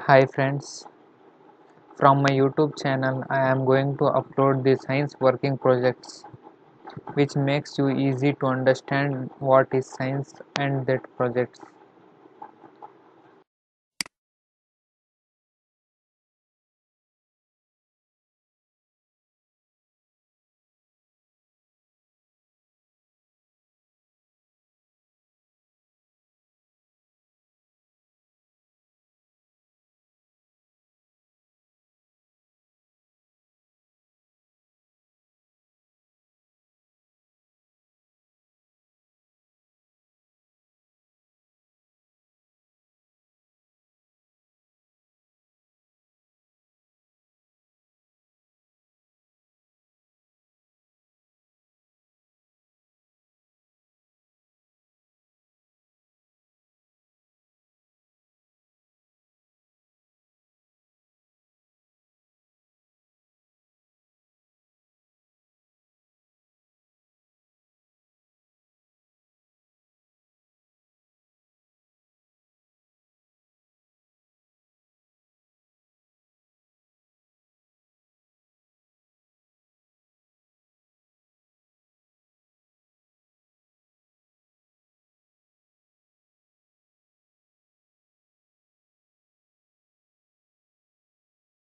Hi friends, from my YouTube channel I am going to upload the science working projects which makes you easy to understand what is science and that projects.